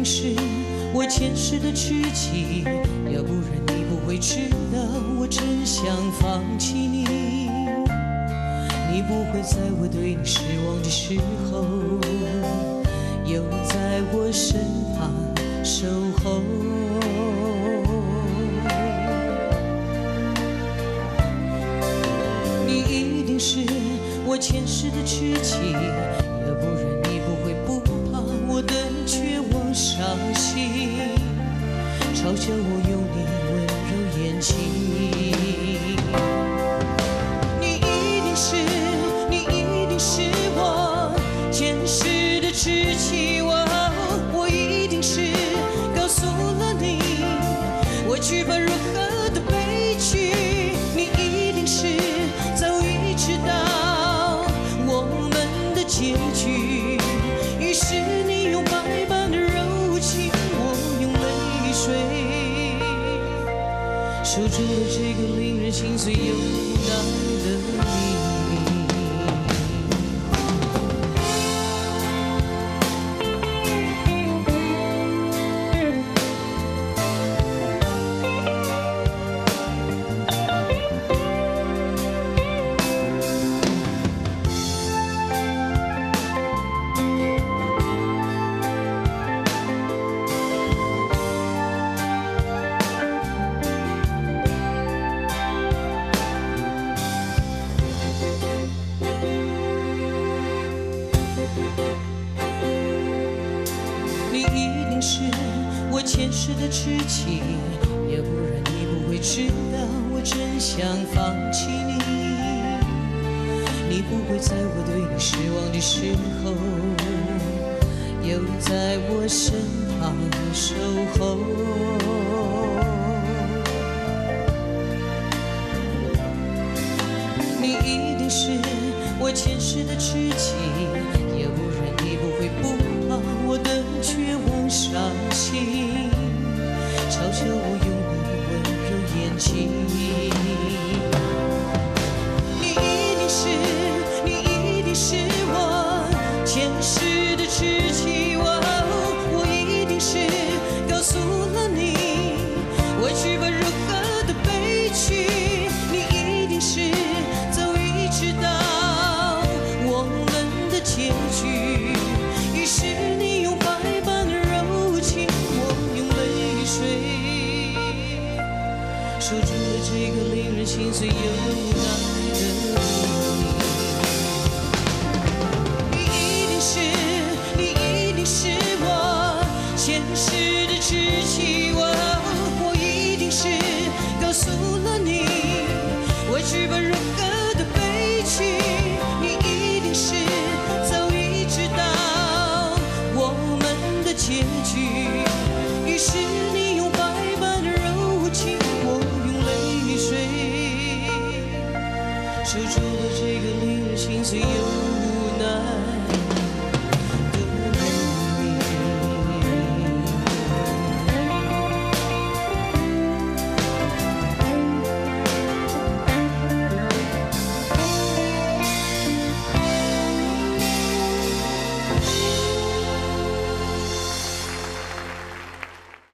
是我前世的痴情，要不然你不会知道我真想放弃你。你不会在我对你失望的时候，又在我身旁守候。你一定是我前世的痴情，要不然你不会不怕我的绝望伤心，嘲笑我用你温柔眼睛。你一定是我前世的痴情，我一定是告诉了你我剧本如何的悲剧。你一定是早已知道我们的结局，于是你用百般的柔情，我用泪水守住了这个令人心碎又无奈的你。你一定是我前世的痴情，要不然你不会知道我真想放弃你。你不会在我对你失望的时候，又在我身旁守候。你一定是我前世的痴情，要不然你不会不怕我的绝望伤心，嘲笑我用你温柔眼睛。